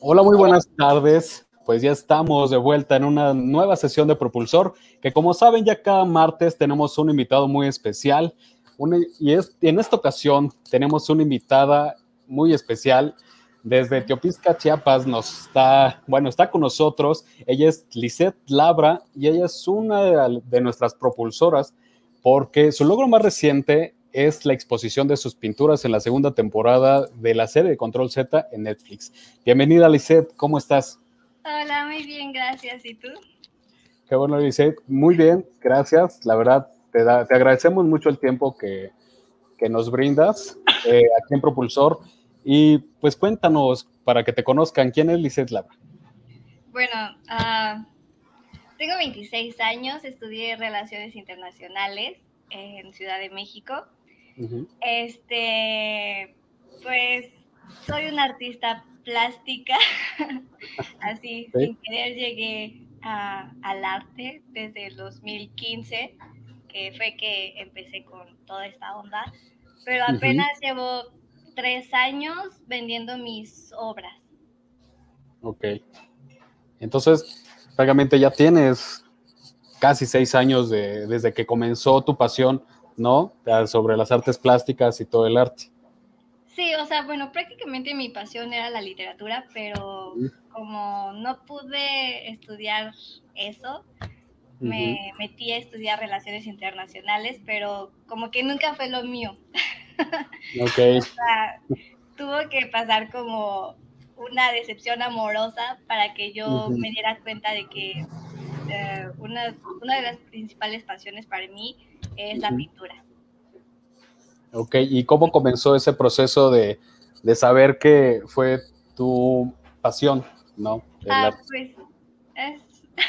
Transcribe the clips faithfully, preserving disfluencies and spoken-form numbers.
Hola, muy buenas tardes. Pues ya estamos de vuelta en una nueva sesión de Propulsor, que como saben ya cada martes tenemos un invitado muy especial. Una- y es, en esta ocasión tenemos una invitada muy especial desde Teopisca, Chiapas. Nos está, bueno, está con nosotros. Ella es Lisette Labra y ella es una de, de nuestras propulsoras porque su logro más reciente es la exposición de sus pinturas en la segunda temporada de la serie de Control Z en Netflix. Bienvenida, Lisette, ¿cómo estás? Hola, muy bien, gracias. ¿Y tú? Qué bueno, Lisette. Muy bien, gracias. La verdad, te, da, te agradecemos mucho el tiempo que, que nos brindas eh, aquí en Propulsor. Y pues cuéntanos, para que te conozcan, ¿quién es Lisette Labra? Bueno, uh, tengo veintiséis años, estudié Relaciones Internacionales en Ciudad de México. Uh-huh. Este, pues, soy una artista plástica, así, ¿sí? Sin querer llegué a, al arte desde el dos mil quince, que fue que empecé con toda esta onda, pero apenas uh-huh. llevo tres años vendiendo mis obras. Ok. Entonces, prácticamente ya tienes casi seis años de, desde que comenzó tu pasión, ¿no? Sobre las artes plásticas y todo el arte. Sí, o sea, bueno, prácticamente mi pasión era la literatura, pero uh-huh. como no pude estudiar eso, uh-huh. me metí a estudiar relaciones internacionales, pero como que nunca fue lo mío. Ok. O sea, tuvo que pasar como una decepción amorosa para que yo uh-huh. me diera cuenta de que eh, una, una de las principales pasiones para mí es uh-huh. la pintura. Ok, ¿y cómo comenzó ese proceso de, de saber que fue tu pasión, ¿no? El ah, arte. Pues es...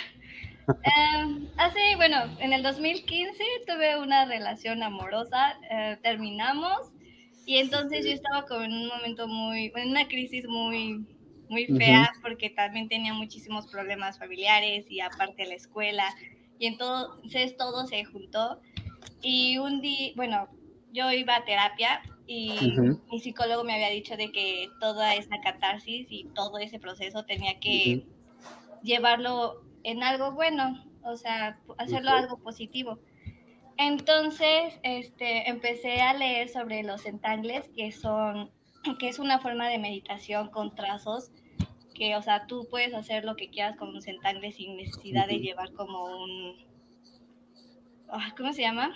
um, hace, bueno, en el dos mil quince tuve una relación amorosa, uh, terminamos y entonces yo estaba como en un momento muy, en una crisis muy, muy fea uh-huh. porque también tenía muchísimos problemas familiares y aparte la escuela y entonces todo se juntó y un día, bueno, yo iba a terapia y uh-huh. mi psicólogo me había dicho de que toda esa catarsis y todo ese proceso tenía que uh-huh. llevarlo en algo bueno, o sea, hacerlo uh-huh. algo positivo. Entonces, este, empecé a leer sobre los centangles, que son, que es una forma de meditación con trazos, que, o sea, tú puedes hacer lo que quieras con un centangle sin necesidad uh-huh. de llevar como un, ¿cómo se llama?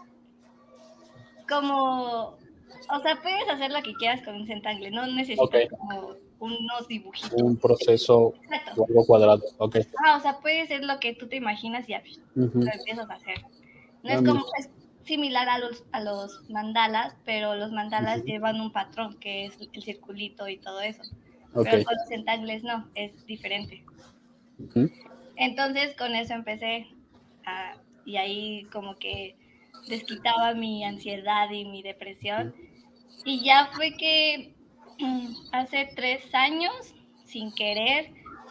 Como, o sea, puedes hacer lo que quieras con un centangle, no necesitas okay. como unos dibujitos. Un proceso o algo cuadrado, ok. Ah, o sea, puede ser lo que tú te imaginas y ya uh-huh. lo empiezas a hacer. No es como, es similar a los, a los mandalas, pero los mandalas uh-huh. llevan un patrón, que es el circulito y todo eso. Okay. Pero con los centangles no, es diferente. Uh-huh. Entonces, con eso empecé, a, y ahí como que desquitaba mi ansiedad y mi depresión. Y ya fue que hace tres años, sin querer,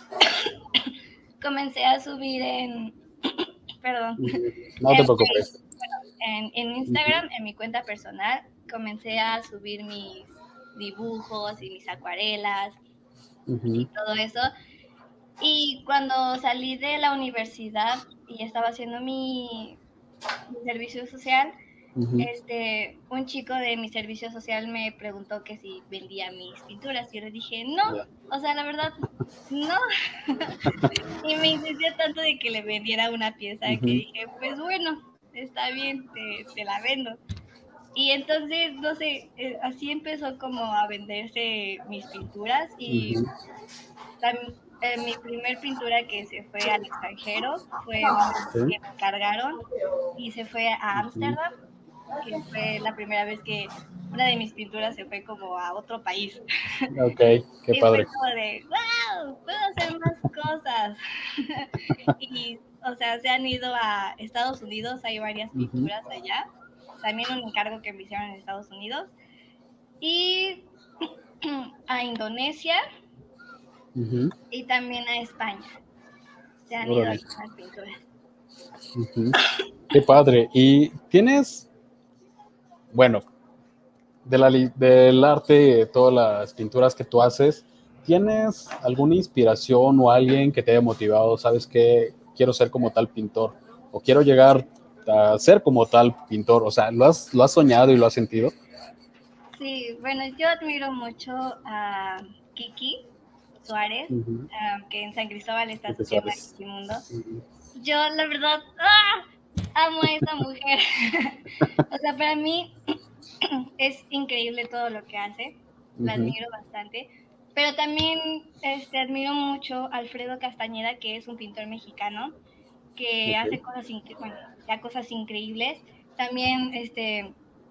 comencé a subir en, perdón, no te preocupes. En, en Instagram, en mi cuenta personal, comencé a subir mis dibujos y mis acuarelas uh-huh. y todo eso. Y cuando salí de la universidad y estaba haciendo mi, mi servicio social, uh-huh. este, un chico de mi servicio social me preguntó que si vendía mis pinturas. Y yo le dije, no, yeah. o sea, la verdad, no. Y me insistió tanto de que le vendiera una pieza uh-huh. que dije, pues bueno, está bien, te, te la vendo. Y entonces, no sé, eh, así empezó como a venderse mis pinturas y uh-huh. también, eh, mi primer pintura que se fue al extranjero fue una ¿sí? que me encargaron y se fue a Ámsterdam, uh-huh. que fue la primera vez que una de mis pinturas se fue como a otro país. Ok, qué y padre. Y fue como de, wow, puedo hacer más cosas. Y, o sea, se han ido a Estados Unidos, hay varias pinturas uh-huh. allá. También un encargo que me hicieron en Estados Unidos. Y a Indonesia uh-huh. y también a España. Se han Órale. ido a las pinturas. Uh-huh. Qué padre. ¿Y tienes, bueno, de la, del arte, de todas las pinturas que tú haces, ¿tienes alguna inspiración o alguien que te haya motivado? ¿Sabes qué? Quiero ser como tal pintor o quiero llegar a ser como tal pintor. O sea, ¿lo has, lo has soñado y lo has sentido? Sí, bueno, yo admiro mucho a Kiki Suárez, Uh-huh. um, que en San Cristóbal está su tienda Suárez. Kikimundo. Uh-huh. Yo, la verdad, ¡ah! Amo a esa mujer. O sea, para mí es increíble todo lo que hace, la Uh-huh. admiro bastante. Pero también este, admiro mucho a Alfredo Castañeda, que es un pintor mexicano, que Okay. hace cosas, incre- bueno, ya cosas increíbles. También este,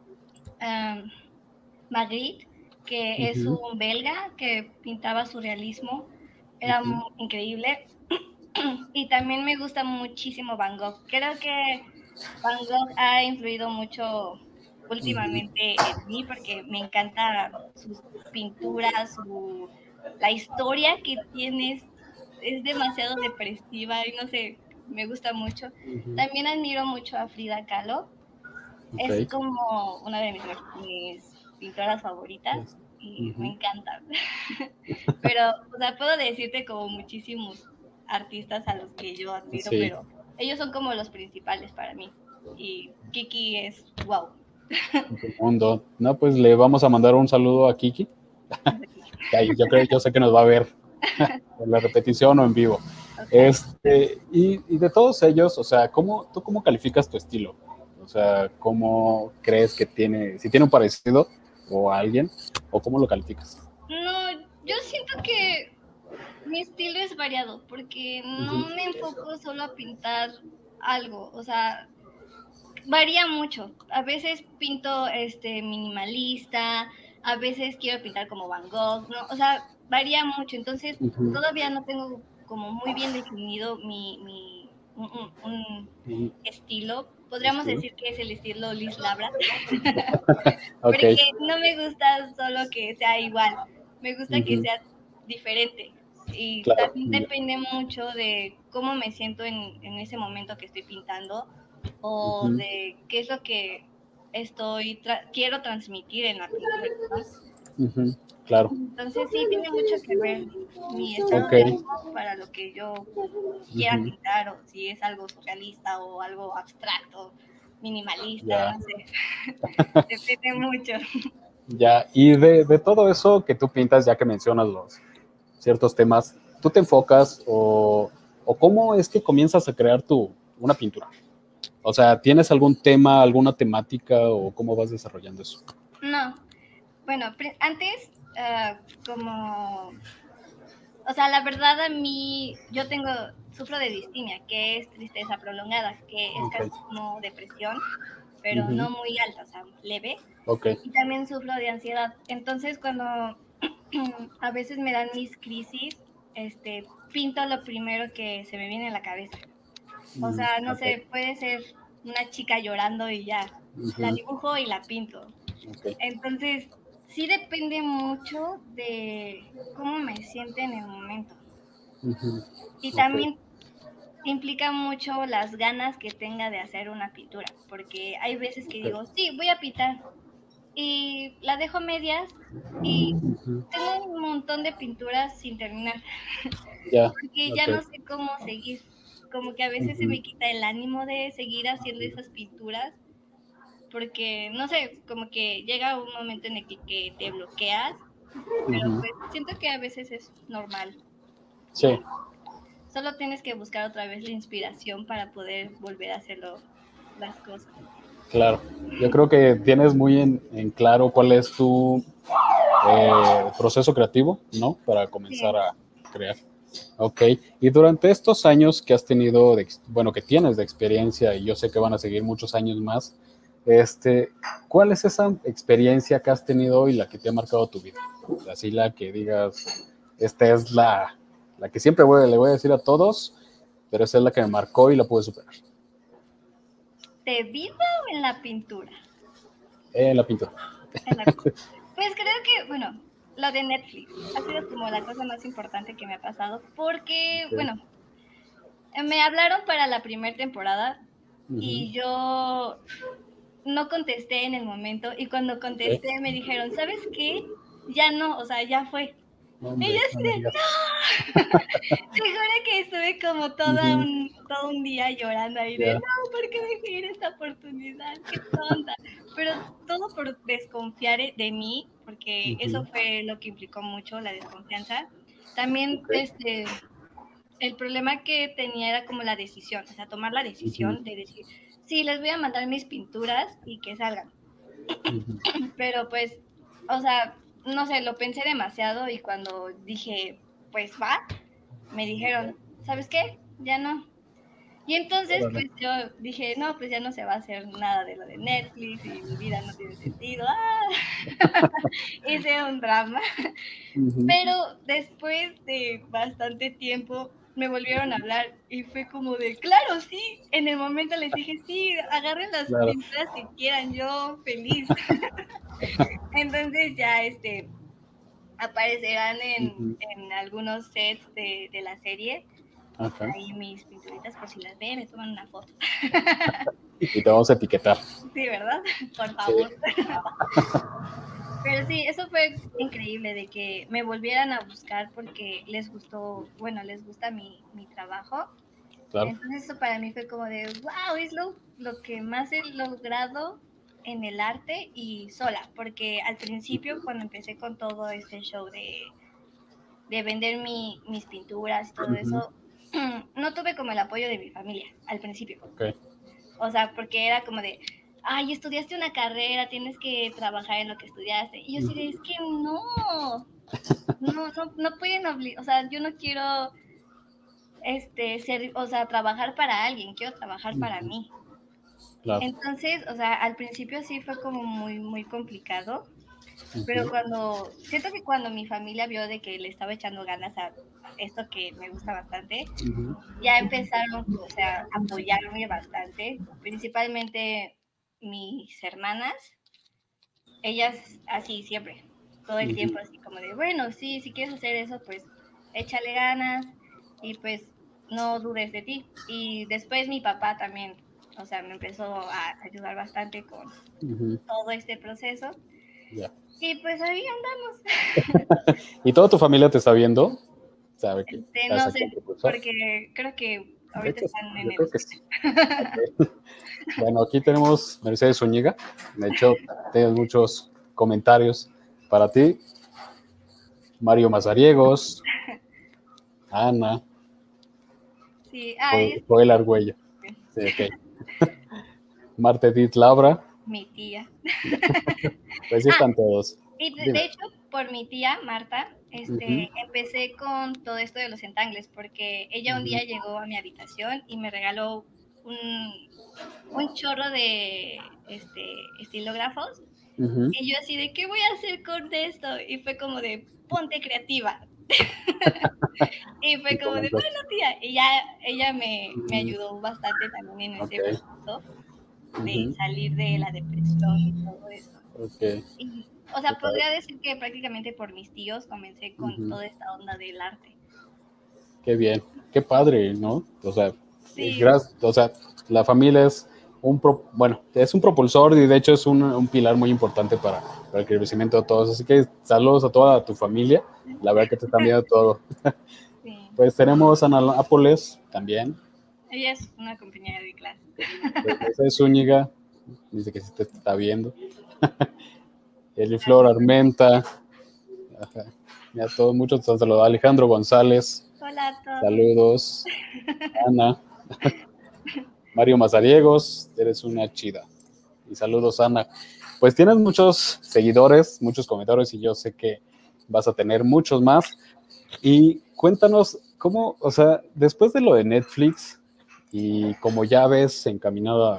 um, Magritte, que es Uh-huh. un belga que pintaba surrealismo, era Uh-huh. muy increíble. Y también me gusta muchísimo Van Gogh. Creo que Van Gogh ha influido mucho últimamente en mí porque me encanta sus pinturas, su, la historia que tiene es, es demasiado depresiva y no sé, me gusta mucho. Uh-huh. También admiro mucho a Frida Kahlo. Es Okay. como una de mis, mis pintoras favoritas Yes. y me Uh-huh. encanta. Pero, o sea, puedo decirte como muchísimos artistas a los que yo admiro, Sí. pero ellos son como los principales para mí. Y Kiki es wow. Mundo. No, pues le vamos a mandar un saludo a Kiki. Que ahí yo creo, yo sé que nos va a ver en la repetición o en vivo. Okay. Este, y, y de todos ellos, o sea, ¿cómo, ¿tú cómo calificas tu estilo? O sea, ¿cómo crees que tiene, si tiene un parecido o a alguien, o cómo lo calificas? No, yo siento que mi estilo es variado porque no Uh-huh. me enfoco solo a pintar algo, o sea, varía mucho. A veces pinto este minimalista, a veces quiero pintar como Van Gogh, ¿no? O sea, varía mucho. Entonces, Uh-huh. todavía no tengo como muy bien definido mi, mi un, un- un Uh-huh. estilo. Podríamos Estilo. decir que es el estilo Liz Labra, Ok. porque no me gusta solo que sea igual, me gusta que Uh-huh. sea diferente. Y Claro. también depende mucho de cómo me siento en, en ese momento que estoy pintando o Uh-huh. de qué es lo que estoy tra- quiero transmitir en la pintura, ¿no? Uh-huh. Claro. Entonces sí, tiene mucho que ver mi estado Ok. de ánimo para lo que yo quiera Uh-huh. pintar, o si es algo surrealista o algo abstracto, minimalista, Ya. no sé, depende mucho. Ya. Y de, de todo eso que tú pintas, ya que mencionas los ciertos temas, ¿tú te enfocas o, o cómo es que comienzas a crear tu, una pintura? O sea, ¿tienes algún tema, alguna temática o cómo vas desarrollando eso? No, bueno, pri- antes, ah, como, o sea, la verdad a mí, yo tengo, sufro de distimia, que es tristeza prolongada, que es casi Ok. como depresión, pero Uh-huh. no muy alta, o sea, leve. Ok. Y también sufro de ansiedad. Entonces, cuando a veces me dan mis crisis, este, pinto lo primero que se me viene a la cabeza. O Mm, sea, no ok. sé, puede ser una chica llorando y ya, la Uh-huh. dibujo y la pinto. Ok. Entonces, sí depende mucho de cómo me siente en el momento. Uh-huh. Y Ok. también implica mucho las ganas que tenga de hacer una pintura, porque hay veces que Ok. digo, sí, voy a pintar, y la dejo a medias y Uh-huh. tengo un montón de pinturas sin terminar, Ya. porque ya Ok. no sé cómo seguir. Como que a veces se Uh-huh. me quita el ánimo de seguir haciendo esas pinturas, porque no sé, como que llega un momento en el que, que te bloqueas, pero Uh-huh. pues siento que a veces es normal Sí, y solo tienes que buscar otra vez la inspiración para poder volver a hacerlo las cosas. claro. Yo creo que tienes muy en, en claro cuál es tu eh, proceso creativo, ¿no? Para comenzar Sí. a crear. Ok. Y durante estos años que has tenido, de, bueno, que tienes de experiencia, y yo sé que van a seguir muchos años más, este, ¿cuál es esa experiencia que has tenido y la que te ha marcado tu vida? Así la que digas, esta es la, la que siempre voy, le voy a decir a todos, pero esa es la que me marcó y la pude superar. ¿De vida o en la pintura? Eh, la pintura. En la pintura. Pues creo que, bueno, lo de Netflix ha sido como la cosa más importante que me ha pasado porque, Okay. bueno, me hablaron para la primera temporada Uh-huh. y yo no contesté en el momento y cuando Okay. contesté me dijeron, ¿sabes qué? Ya no, o sea, ya fue. Y yo así de, ¡no! Te juro que estuve como toda un, todo un día llorando ahí de, yeah. no, ¿por qué dejé ir esta oportunidad? ¡Qué tonta! Pero todo por desconfiar de mí, porque uh-huh. eso fue lo que implicó mucho, la desconfianza. También, okay. este, el problema que tenía era como la decisión, o sea, tomar la decisión uh-huh. de decir, sí, les voy a mandar mis pinturas y que salgan. Uh-huh. Pero pues, o sea, no sé, lo pensé demasiado y cuando dije, pues va, me dijeron, ¿sabes qué? Ya no. Y entonces, pues yo dije, no, pues ya no se va a hacer nada de lo de Netflix y mi vida no tiene sentido. ¡Ah! Hice un drama. Uh-huh. Pero después de bastante tiempo me volvieron a hablar y fue como de, claro, sí. En el momento les dije, sí, agarren las claro. pinturas que quieran, yo feliz. Entonces ya, este... aparecerán en, uh-huh. en algunos sets de, de la serie. Okay. Ahí mis pinturitas, por si las ven, me toman una foto. Y te vamos a etiquetar. Sí, ¿verdad? Por favor. Sí. Pero sí, eso fue increíble, de que me volvieran a buscar porque les gustó, bueno, les gusta mi, mi trabajo. Claro. Entonces eso para mí fue como de, wow, es lo, lo que más he logrado en el arte y sola, porque al principio cuando empecé con todo este show de, de vender mi, mis pinturas y todo uh-huh. eso, no tuve como el apoyo de mi familia al principio. Okay. O sea, porque era como de, ay, estudiaste una carrera, tienes que trabajar en lo que estudiaste. Y yo sí de, es que no, no, no, no pueden obligar, o sea, yo no quiero este, ser, o sea, trabajar para alguien, quiero trabajar uh-huh. para mí. Claro. Entonces, o sea, al principio sí fue como muy, muy complicado, uh-huh. pero cuando, siento que cuando mi familia vio de que le estaba echando ganas a esto que me gusta bastante, uh-huh. ya empezaron, o sea, a apoyarme bastante, principalmente mis hermanas, ellas así siempre, todo el uh-huh. tiempo así como de, bueno, sí, si quieres hacer eso, pues échale ganas y pues no dudes de ti. Y después mi papá también, o sea, me empezó a ayudar bastante con uh-huh. todo este proceso. Yeah. Y pues ahí andamos. ¿Y toda tu familia te está viendo? ¿Sabe que este, no sé, porque creo que ahorita hecho, están en el... Sí. Okay. Bueno, aquí tenemos Mercedes Zúñiga. De hecho, tienes muchos comentarios para ti. Mario Mazariegos, Ana, sí. ah, Joel Argüello. Sí, okay. Marta Edith Labra. Mi tía. Pues sí están ah, todos. Y de, de hecho, por mi tía, Marta, este, uh-huh. empecé con todo esto de los entangles, porque ella un uh-huh. día llegó a mi habitación y me regaló un, un chorro de este, estilógrafos. Uh-huh. Y yo así de, ¿qué voy a hacer con esto? Y fue como de, ponte creativa. Y fue como de, bueno, tía. Y ya ella me, uh-huh. me ayudó bastante también en okay. ese proceso de uh-huh. salir de la depresión y todo eso. Okay. Y, o sea, podría decir que prácticamente por mis tíos comencé con uh-huh. toda esta onda del arte. Qué bien, qué padre, ¿no? O sea, sí. gracias, o sea, la familia es un, pro, bueno, es un propulsor y de hecho es un, un pilar muy importante para, para el crecimiento de todos. Así que saludos a toda tu familia, la verdad que te están viendo todo. Sí. Pues tenemos a Ana Nápoles también. Ella es una compañera de clase. Esa es Zúñiga, dice que sí te está viendo. Eliflor Armenta. Ajá. Ya todos, muchos saludos. Alejandro González. Hola a todos. Saludos. Ana. Mario Mazariegos, eres una chida. Y saludos, Ana. Pues tienes muchos seguidores, muchos comentarios y yo sé que vas a tener muchos más. Y cuéntanos cómo, o sea, después de lo de Netflix y como ya ves encaminada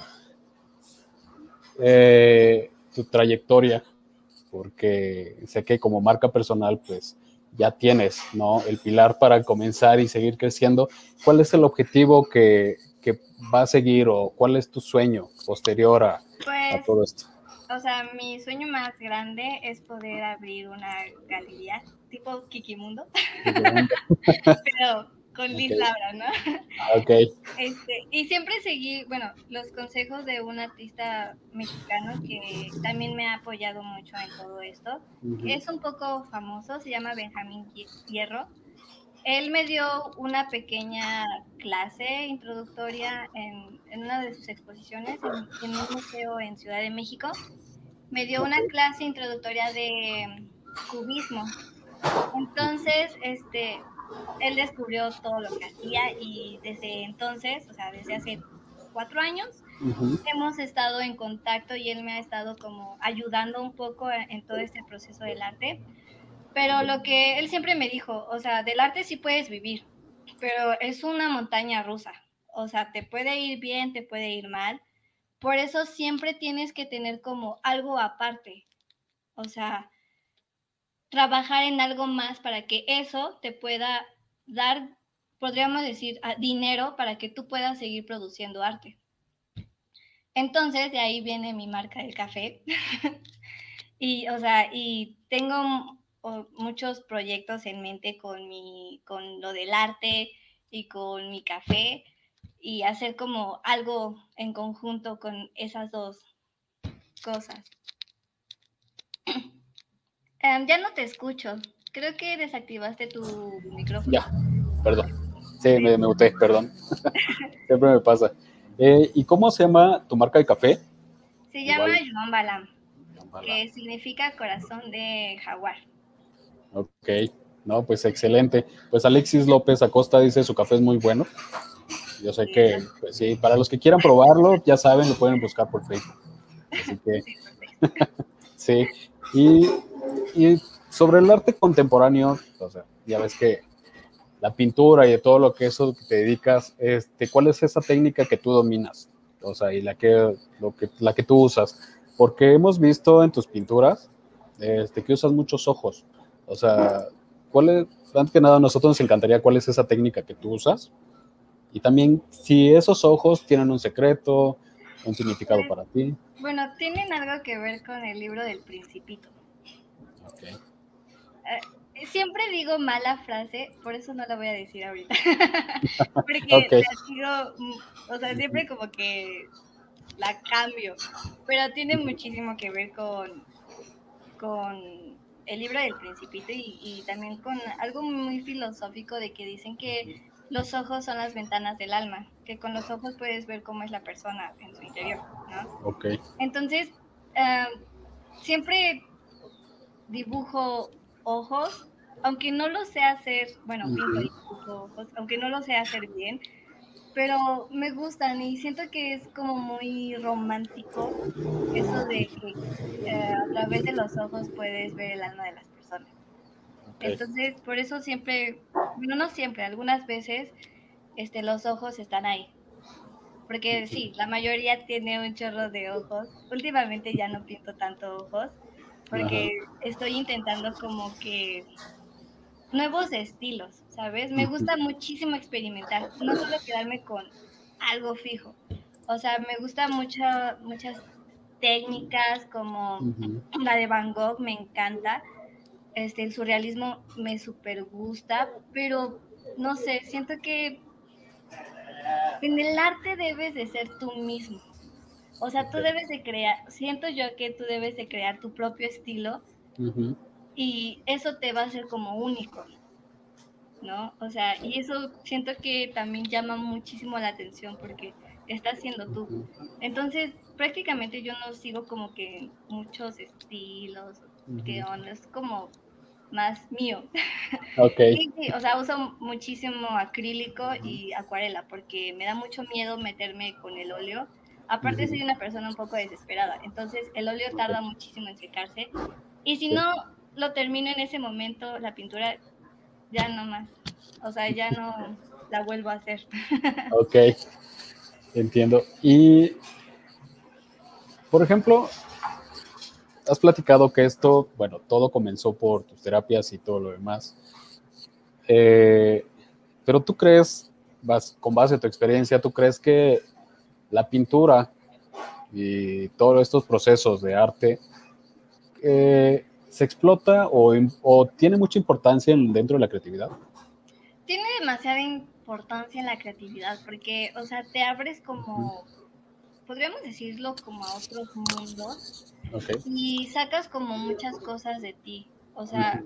eh, tu trayectoria, porque sé que como marca personal, pues ya tienes, ¿no? El pilar para comenzar y seguir creciendo. ¿Cuál es el objetivo que, que va a seguir o cuál es tu sueño posterior a, pues, a todo esto? O sea, mi sueño más grande es poder abrir una galería tipo Kikimundo. Pero con Liz Okay. Labra, ¿no? Ok. Este, y siempre seguí, bueno, los consejos de un artista mexicano que también me ha apoyado mucho en todo esto. Uh-huh. Es un poco famoso, se llama Benjamín Hierro. Él me dio una pequeña clase introductoria en, en una de sus exposiciones en, en un museo en Ciudad de México. Me dio una clase introductoria de cubismo. Entonces, este, él descubrió todo lo que hacía y desde entonces, o sea, desde hace cuatro años, uh-huh. hemos estado en contacto y él me ha estado como ayudando un poco en todo este proceso del arte. Pero lo que él siempre me dijo, o sea, del arte sí puedes vivir, pero es una montaña rusa. O sea, te puede ir bien, te puede ir mal. Por eso siempre tienes que tener como algo aparte. O sea, trabajar en algo más para que eso te pueda dar, podríamos decir, dinero para que tú puedas seguir produciendo arte. Entonces, de ahí viene mi marca del café. y, o sea, y tengo muchos proyectos en mente con, mi, con lo del arte y con mi café y hacer como algo en conjunto con esas dos cosas. Um, ya no te escucho. Creo que desactivaste tu micrófono. Ya, perdón. Sí, sí. me, me muté, perdón. Siempre me pasa. Eh, ¿Y cómo se llama tu marca de café? Se Igual. llama Yuan Balam, que significa corazón de jaguar. Ok, no, pues excelente. Pues Alexis López Acosta dice su café es muy bueno. Yo sé que, pues sí, para los que quieran probarlo, ya saben, lo pueden buscar por Facebook. Así que, sí. Y, y sobre el arte contemporáneo, o sea, ya ves que la pintura y de todo lo que eso que te dedicas, este, ¿cuál es esa técnica que tú dominas? O sea, y la que, lo que, la que tú usas. Porque hemos visto en tus pinturas este, que usas muchos ojos. O sea, ¿cuál es, antes que nada, a nosotros nos encantaría cuál es esa técnica que tú usas? Y también, si esos ojos tienen un secreto, un significado pues, para ti. Bueno, tienen algo que ver con el libro del Principito. Okay. Eh, siempre digo mala frase, por eso no la voy a decir ahorita. Porque okay. la digo, o sea, siempre como que la cambio. Pero tiene muchísimo que ver con, con el libro del Principito y, y también con algo muy filosófico de que dicen que los ojos son las ventanas del alma, que con los ojos puedes ver cómo es la persona en su interior, ¿no? Okay. Entonces, uh, siempre dibujo ojos, aunque no lo sé hacer, bueno, pinto y dibujo ojos, aunque no lo sé hacer bien, pero me gustan y siento que es como muy romántico eso de que eh, a través de los ojos puedes ver el alma de las personas. Okay. Entonces, por eso siempre, bueno, no siempre, algunas veces este, los ojos están ahí. Porque sí, la mayoría tiene un chorro de ojos. Últimamente ya no pinto tanto ojos, porque Ajá. estoy intentando como que nuevos estilos, ¿sabes? Me gusta muchísimo experimentar, no solo quedarme con algo fijo. O sea, me gusta mucho, muchas técnicas como uh-huh. la de Van Gogh, me encanta. Este, el surrealismo me súper gusta, pero no sé, siento que en el arte debes de ser tú mismo. O sea, tú debes de crear, siento yo que tú debes de crear tu propio estilo uh-huh. y eso te va a hacer como único, ¿no? O sea, y eso siento que también llama muchísimo la atención porque estás siendo tú. Uh-huh. Entonces, prácticamente yo no sigo como que muchos estilos, uh-huh. que onda, es como más mío. Okay. Sí, sí, o sea, uso muchísimo acrílico y acuarela porque me da mucho miedo meterme con el óleo. Aparte uh-huh. soy una persona un poco desesperada, entonces el óleo tarda okay. muchísimo en secarse y si sí. no lo termino en ese momento, la pintura ya no más, o sea, ya no la vuelvo a hacer. Ok, entiendo. Y, por ejemplo, has platicado que esto, bueno, todo comenzó por tus terapias y todo lo demás. Eh, pero tú crees, vas, con base a tu experiencia, ¿tú crees que la pintura y todos estos procesos de arte eh, se explota o, o tiene mucha importancia en, dentro de la creatividad? tiene demasiada importancia en la creatividad porque, o sea, te abres como, podríamos decirlo, como a otros mundos. Okay. Y sacas como muchas cosas de ti. O sea,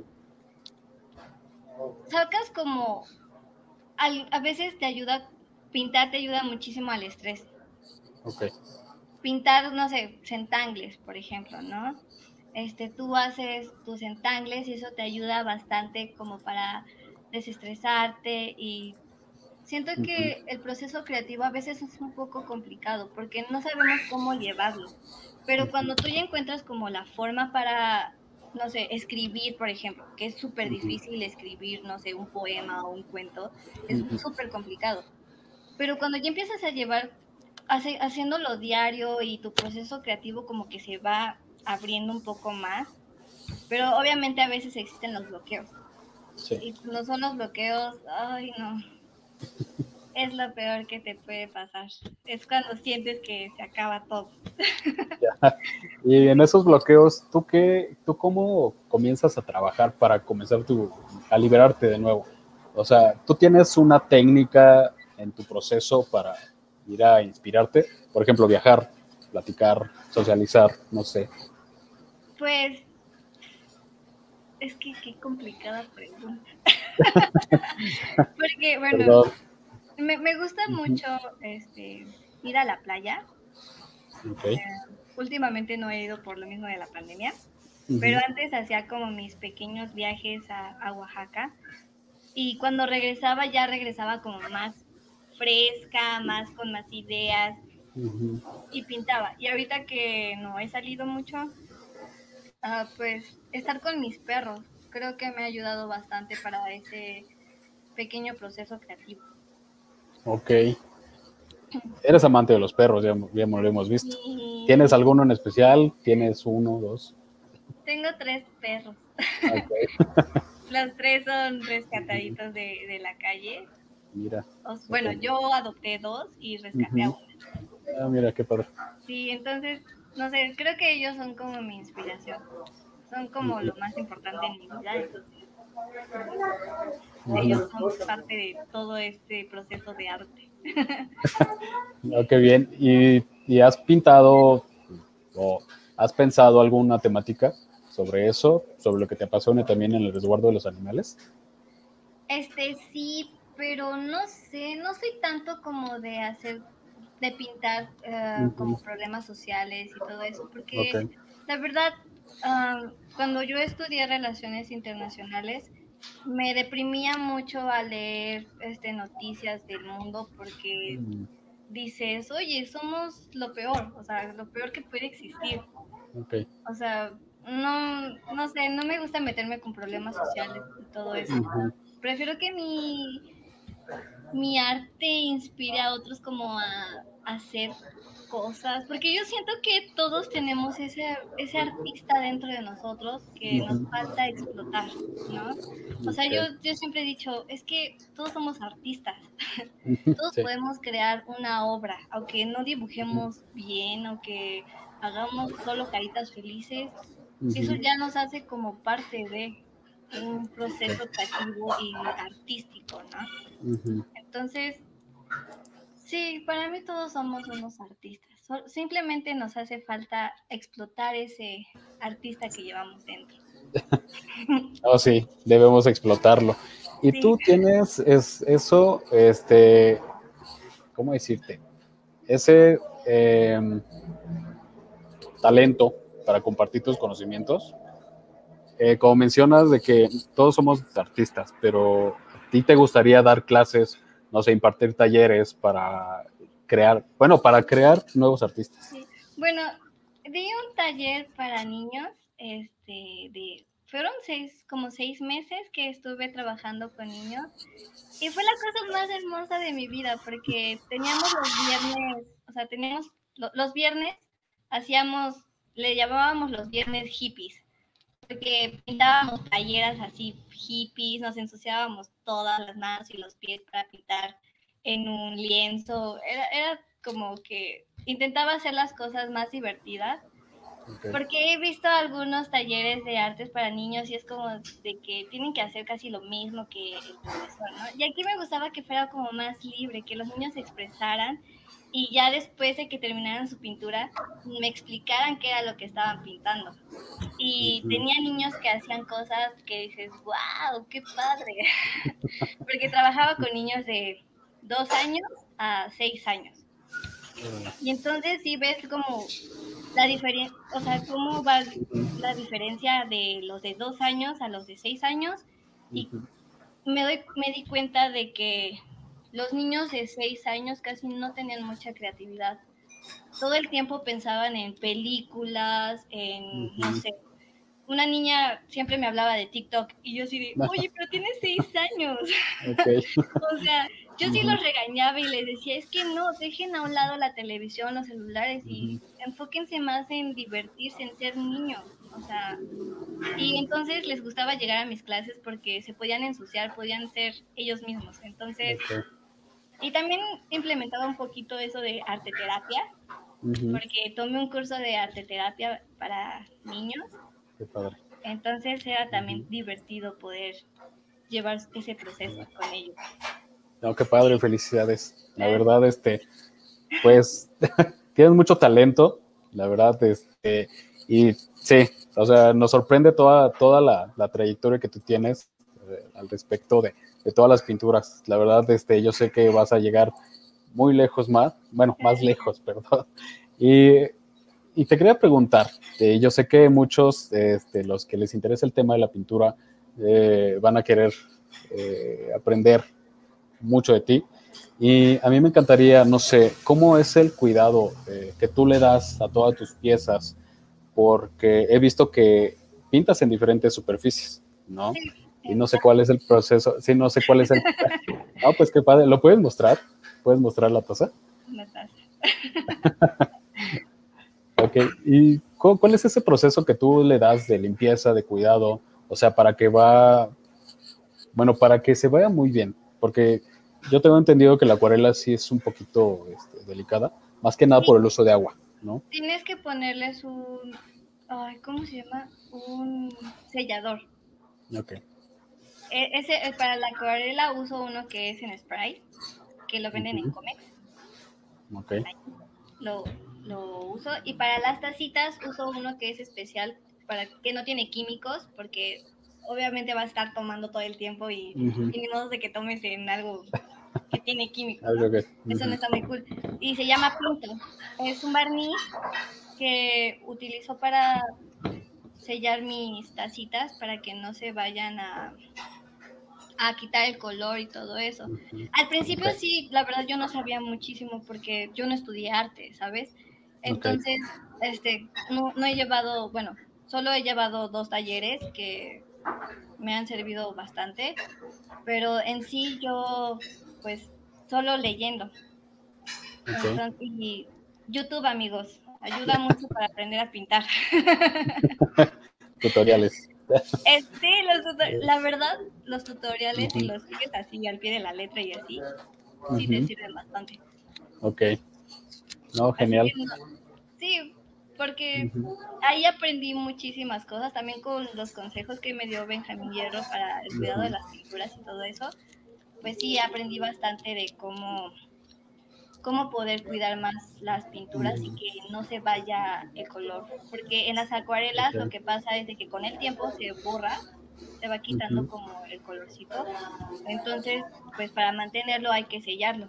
sacas como, al, a veces te ayuda, pintar te ayuda muchísimo al estrés. Okay. Pintar, no sé, centangles, por ejemplo, ¿no? Este, tú haces tus centangles y eso te ayuda bastante como para desestresarte y siento Uh-huh. que el proceso creativo a veces es un poco complicado porque no sabemos cómo llevarlo, pero cuando tú ya encuentras como la forma para, no sé, escribir, por ejemplo, que es súper difícil escribir, no sé, un poema o un cuento, es Uh-huh. súper complicado, pero cuando ya empiezas a llevar, hace, haciéndolo diario y tu proceso creativo como que se va abriendo un poco más, pero obviamente a veces existen los bloqueos. Sí. Y no son los bloqueos, ay no, es lo peor que te puede pasar. Es cuando sientes que se acaba todo. Ya. Y en esos bloqueos, ¿tú qué, tú cómo comienzas a trabajar para comenzar tu, a liberarte de nuevo? O sea, ¿tú tienes una técnica en tu proceso para ir a inspirarte? Por ejemplo, viajar, platicar, socializar, no sé. Pues es que qué complicada pregunta. Porque, bueno, Perdón. me, me gusta Uh-huh. mucho este, ir a la playa. Okay. Últimamente no he ido por lo mismo de la pandemia, pero Uh-huh. antes hacía como mis pequeños viajes a, a Oaxaca y cuando regresaba ya regresaba como más fresca, más con más ideas Uh-huh. y pintaba. Y ahorita que no he salido mucho, uh, pues estar con mis perros creo que me ha ayudado bastante para ese pequeño proceso creativo. Ok. Eres amante de los perros, ya, ya lo hemos visto. Y ¿Tienes alguno en especial? ¿Tienes uno, dos? tengo tres perros. Ok. Los tres son rescataditos de, de la calle. Mira. Os- bueno, Okay. yo adopté dos y rescaté a Uh-huh. una. Ah, mira, qué padre. Sí, entonces, no sé, creo que ellos son como mi inspiración. Son como lo más importante en mi vida, entonces ellos son parte de todo este proceso de arte. Oh, qué bien. ¿Y, y has pintado o has pensado alguna temática sobre eso, sobre lo que te apasiona también en el resguardo de los animales? Este sí, pero no sé, no soy tanto como de hacer, de pintar uh, Uh-huh. como problemas sociales y todo eso, Ok. porque la verdad, uh, cuando yo estudié relaciones internacionales, me deprimía mucho al leer este, noticias del mundo porque Mm, dices, oye, somos lo peor, o sea, lo peor que puede existir. ok. O sea, no, no sé, no me gusta meterme con problemas sociales y todo eso. Uh-huh. Prefiero que mi, mi arte inspire a otros como a, a hacer cosas, porque yo siento que todos tenemos ese, ese artista dentro de nosotros que nos Uh-huh. falta explotar, ¿no? O sea, yo, Ok. yo siempre he dicho, es que todos somos artistas, Uh-huh. todos Sí. podemos crear una obra, aunque no Uh-huh. dibujemos bien, aunque hagamos solo caritas felices, eso Uh-huh. ya nos hace como parte de un proceso creativo y artístico, ¿no? Uh-huh. Entonces, sí, para mí todos somos unos artistas. So- simplemente nos hace falta explotar ese artista que llevamos dentro. Oh, sí, debemos explotarlo. Y Sí, tú tienes es, eso, este, ¿cómo decirte? Ese eh, talento para compartir tus conocimientos. Eh, como mencionas de que todos somos artistas, pero a ti te gustaría dar clases, no sé, impartir talleres para crear, bueno, para crear nuevos artistas. sí. Bueno, di un taller para niños, este, de, fueron seis, como seis meses que estuve trabajando con niños y fue la cosa más hermosa de mi vida porque teníamos los viernes, o sea, teníamos lo- los viernes, hacíamos, le llamábamos los viernes hippies, porque pintábamos playeras así hippies, nos ensuciábamos todas las manos y los pies para pintar en un lienzo, era, era como que intentaba hacer las cosas más divertidas Okay. Porque he visto algunos talleres de artes para niños y es como de que tienen que hacer casi lo mismo que el profesor, ¿no? Y aquí me gustaba que fuera como más libre, que los niños se expresaran y ya después de que terminaran su pintura me explicaran qué era lo que estaban pintando. Y Uh-huh. tenía niños que hacían cosas que dices, wow, qué padre. Porque trabajaba con niños de dos años a seis años. Y entonces sí ves como la diferencia, o sea, cómo va la diferencia de los de dos años a los de seis años. Y Uh-huh. me, doy, me di cuenta de que los niños de seis años casi no tenían mucha creatividad. Todo el tiempo pensaban en películas, en, no Uh-huh. sé, una niña siempre me hablaba de TikTok y yo así de, oye, pero tienes seis años. Okay. O sea, yo sí Uh-huh. los regañaba y les decía, es que no, dejen a un lado la televisión, los celulares y Uh-huh. enfóquense más en divertirse, en ser niños. O sea, y entonces les gustaba llegar a mis clases porque se podían ensuciar, podían ser ellos mismos. Entonces, Okay. y también implementaba un poquito eso de arte terapia, Uh-huh. porque tomé un curso de arte terapia para niños. Qué padre. Entonces era también Uh-huh. divertido poder llevar ese proceso con ellos. No, qué padre, felicidades. La Gracias. verdad, este, pues, tienes mucho talento, la verdad, este, y sí, o sea, nos sorprende toda, toda la, la trayectoria que tú tienes eh, al respecto de, de todas las pinturas. La verdad, este, yo sé que vas a llegar muy lejos más, bueno, más lejos, perdón. Y, y te quería preguntar, eh, yo sé que muchos, este, los que les interesa el tema de la pintura, eh, van a querer eh, aprender mucho de ti. Y a mí me encantaría, no sé, cómo es el cuidado eh, que tú le das a todas tus piezas, porque he visto que pintas en diferentes superficies, ¿no? Sí, Y no en sé cuál es el proceso, sí, no sé cuál es el... Ah, pues qué padre, ¿lo puedes mostrar? ¿Puedes mostrar la taza? una taza. Ok, ¿y cu- cuál es ese proceso que tú le das de limpieza, de cuidado? O sea, para que va, bueno, para que se vaya muy bien, porque yo tengo entendido que la acuarela sí es un poquito este, delicada, más que nada Sí, por el uso de agua, ¿no? tienes que ponerles un, ay, ¿cómo se llama? Un sellador. Ok, E- ese, eh, para la acuarela uso uno que es en spray, que lo venden en uh-huh. Comex. Ok, Ahí lo, lo uso. Y para las tacitas uso uno que es especial, para que no tiene químicos, porque obviamente va a estar tomando todo el tiempo y, uh-huh. y ni modo de que tomes en algo que tiene químicos, ¿no? Algo que, Eso no uh-huh. está muy cool. Y se llama Pinto. Es un barniz que utilizo para sellar mis tacitas para que no se vayan a, a quitar el color y todo eso. Uh-huh. Al principio Ok, sí, la verdad yo no sabía muchísimo porque yo no estudié arte, ¿sabes? ok, Entonces, este, no, no he llevado, bueno, solo he llevado dos talleres que me han servido bastante, pero en sí yo, pues, solo leyendo. ok. Entonces, y YouTube, amigos, ayuda mucho para aprender a pintar. Tutoriales. Eh, sí, los tutor- la verdad, los tutoriales, si Uh-huh. los sigues así al pie de la letra y así, sí te Uh-huh. sirven bastante. Ok, no, Así que genial. no, sí, porque Uh-huh. ahí aprendí muchísimas cosas, también con los consejos que me dio Benjamín Hierro para el cuidado de Uh-huh. las pinturas y todo eso, pues sí, aprendí bastante de cómo, cómo poder cuidar más las pinturas y Uh-huh. que no se vaya el color. Porque en las acuarelas lo Ok, que pasa es de que con el tiempo se borra, se va quitando uh-huh. como el colorcito. Entonces, pues para mantenerlo hay que sellarlo.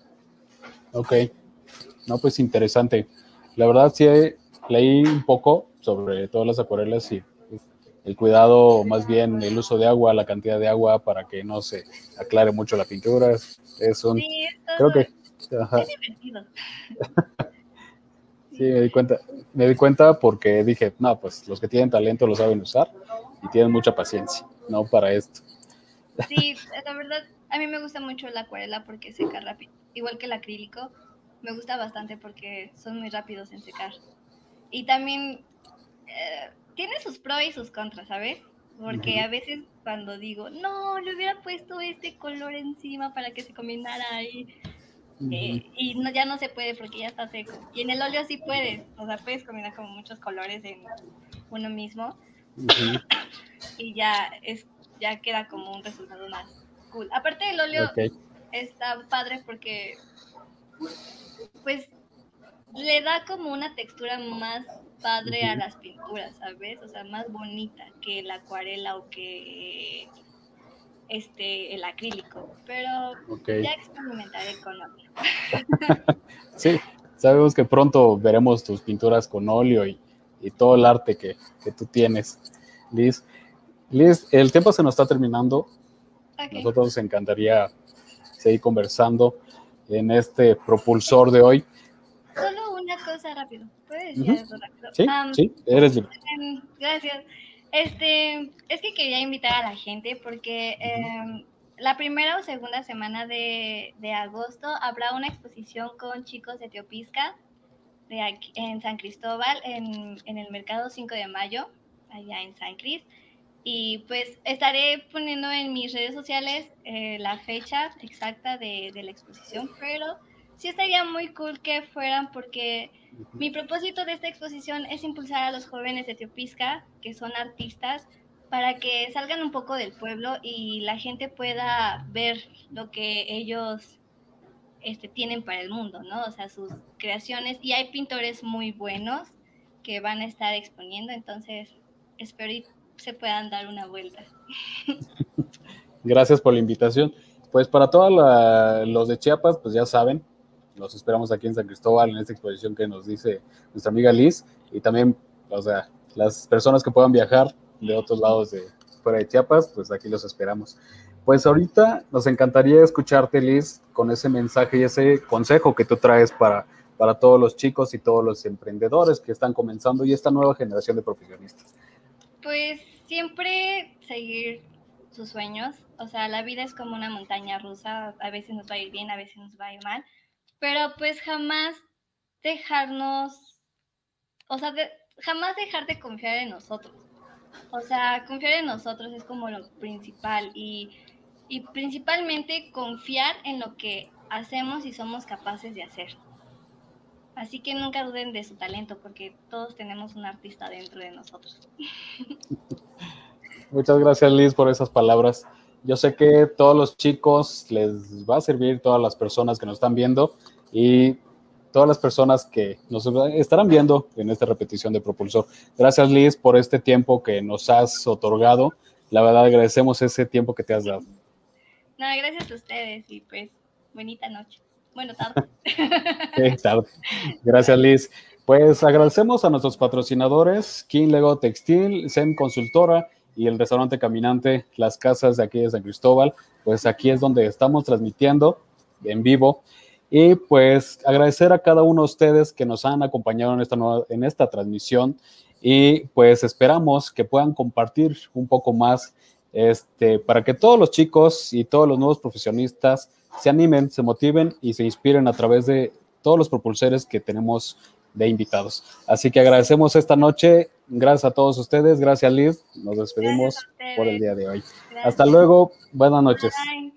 Ok, no, pues interesante. La verdad sí eh, leí un poco sobre todas las acuarelas y pues, el cuidado, más bien el uso de agua, la cantidad de agua para que no se aclare mucho la pintura. Es un, Sí, es creo todo, que, es ajá, divertido. sí, Sí. me di cuenta, me di cuenta porque dije, no, pues los que tienen talento lo saben usar y tienen mucha paciencia, ¿no? Para esto. Sí, la verdad, a mí me gusta mucho la acuarela porque seca rápido. Igual que el acrílico, me gusta bastante porque son muy rápidos en secar. Y también eh, tiene sus pros y sus contras, ¿sabes? Porque Ujú. a veces cuando digo, no, le hubiera puesto este color encima para que se combinara ahí, Uh-huh. eh, y no, ya no se puede porque ya está seco. Y en el óleo sí puedes, o sea, puedes combinar como muchos colores en uno mismo. Uh-huh. Y ya, es, ya queda como un resultado más cool. Aparte del óleo, okay, está padre porque pues le da como una textura más padre uh-huh. a las pinturas, ¿sabes? O sea, más bonita que la acuarela o que este el acrílico, pero okay, ya experimentaré con óleo. Sí, sabemos que pronto veremos tus pinturas con óleo y, y todo el arte que, que tú tienes, Liz. Liz, el tiempo se nos está terminando. Okay. Nosotros nos encantaría seguir conversando en este propulsor de hoy. Solo una cosa rápido. ¿Puedes decir uh-huh. algo rápido? Sí, um, sí, eres libre. Um, gracias. Este, es que quería invitar a la gente porque uh-huh. eh, la primera o segunda semana de, de agosto habrá una exposición con chicos de Teopisca de aquí, en San Cristóbal, en, en el mercado cinco de mayo, allá en San Cris. Y pues estaré poniendo en mis redes sociales eh, la fecha exacta de, de la exposición, pero sí estaría muy cool que fueran porque mi propósito de esta exposición es impulsar a los jóvenes de Teopisca, que son artistas, para que salgan un poco del pueblo y la gente pueda ver lo que ellos este, tienen para el mundo, ¿no? O sea, sus creaciones. Y hay pintores muy buenos que van a estar exponiendo, entonces espero y se puedan dar una vuelta. Gracias por la invitación. Pues para todos los de Chiapas, pues ya saben, los esperamos aquí en San Cristóbal, en esta exposición que nos dice nuestra amiga Liz, y también, o sea, las personas que puedan viajar de otros lados de fuera de Chiapas, pues aquí los esperamos. Pues ahorita nos encantaría escucharte, Liz, con ese mensaje y ese consejo que tú traes para, para todos los chicos y todos los emprendedores que están comenzando y esta nueva generación de profesionistas. Pues siempre seguir sus sueños, o sea, la vida es como una montaña rusa, a veces nos va a ir bien, a veces nos va a ir mal, pero pues jamás dejarnos, o sea, de, jamás dejar de confiar en nosotros, o sea, confiar en nosotros es como lo principal y, y principalmente confiar en lo que hacemos y somos capaces de hacer. Así que nunca duden de su talento, porque todos tenemos un artista dentro de nosotros. Muchas gracias, Liz, por esas palabras. Yo sé que todos los chicos les va a servir, todas las personas que nos están viendo y todas las personas que nos estarán viendo en esta repetición de Propulsor. Gracias, Liz, por este tiempo que nos has otorgado. La verdad, agradecemos ese tiempo que te has dado. No, gracias a ustedes y pues, bonita noche. Bueno, tarde. Sí, tarde. Gracias, Liz. Pues agradecemos a nuestros patrocinadores, King Lego Textil, Zen Consultora y el restaurante Caminante, las casas de aquí de San Cristóbal. Pues aquí es donde estamos transmitiendo en vivo. Y pues agradecer a cada uno de ustedes que nos han acompañado en esta, nueva, en esta transmisión. Y pues esperamos que puedan compartir un poco más este, para que todos los chicos y todos los nuevos profesionistas se animen, se motiven y se inspiren a través de todos los propulsores que tenemos de invitados. Así que agradecemos esta noche, gracias a todos ustedes, gracias Liz, nos despedimos por el día de hoy. Gracias. Hasta luego, buenas noches. Bye.